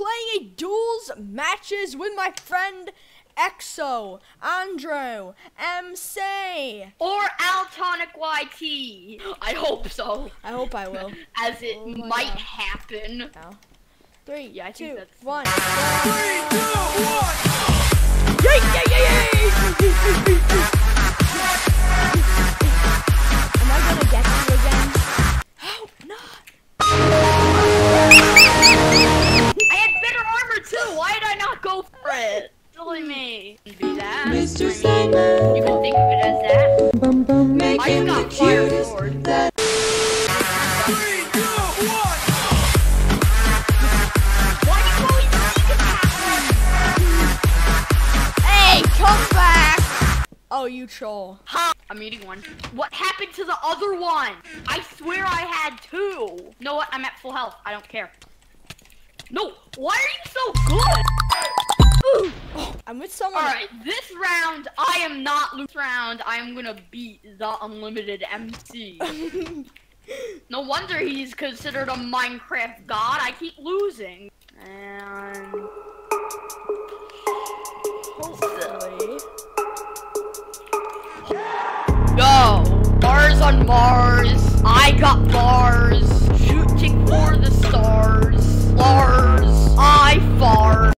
playing a duels matches with my friend Exo, Andrew, MC. Or AiltonicYT. I hope so. I hope I will. As it might happen. No. 3, Yeah, I think 2, that's 1. 3, 2, 1. Yay, yay, yay, yay! Am I gonna get you again? Hope not. I had better armor too. Why did I not go for it? Silly me. Be that. Mr. Sandman, You can think of it as that. make I him the got fire cutest sword. that 3, 2, 1. Why do you always sneak attack me? Hey, come back! Oh, you troll. Ha! I'm eating one. What happened to the other one? I swear I had 2. You know what? I'm at full health. I don't care. No. Why are you so good? Ooh. I'm with someone. Alright, this round, I am not lose round. I am gonna beat the unlimited MC. No wonder he's considered a Minecraft god. I keep losing. And Hopefully. go. Bars on Mars. I got bars. Shooting for the stars. Lars. I far.